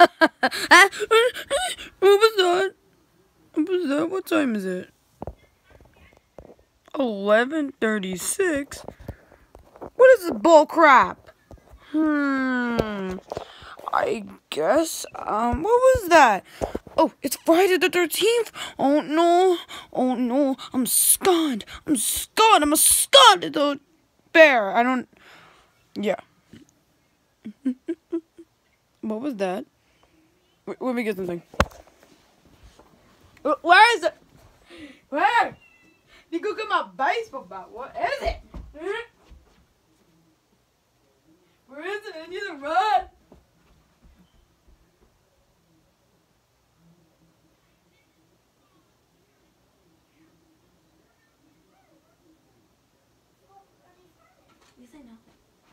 What was that? What was that? What time is it? 11:36. What is this bull crap? I guess, what was that? Oh, it's Friday the 13th. Oh no. Oh no. I'm scared. I'm a scared little bear. Yeah. What was that? Let me get something. Where is it? Where? You go get my baseball bat. What is it? Where is it? I need to run. Yes, I know.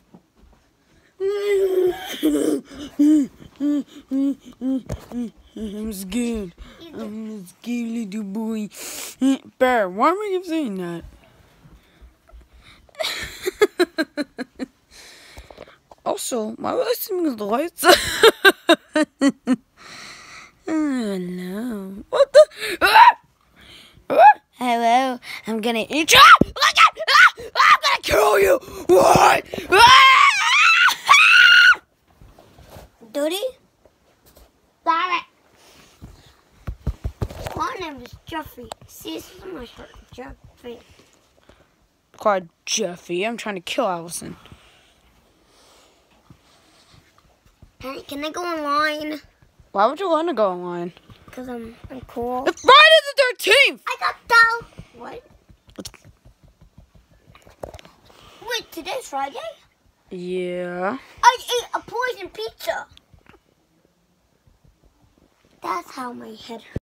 I'm scared. I'm a scared little boy. Bear, why am I saying that? Also, why was I seeing the lights? Oh no. What the? Hello, I'm gonna eat you. I'm gonna kill you. What? Duty? Stop it. My name is Jeffrey. See, this is my shirt, Jeffrey. Called Jeffy. I'm trying to kill Allison. Can I go online? Why would you want to go online? Because I'm cool. It's Friday the 13th! I got down. What? Wait, today's Friday? Yeah. I ate a poison pizza. That's how my head hurts.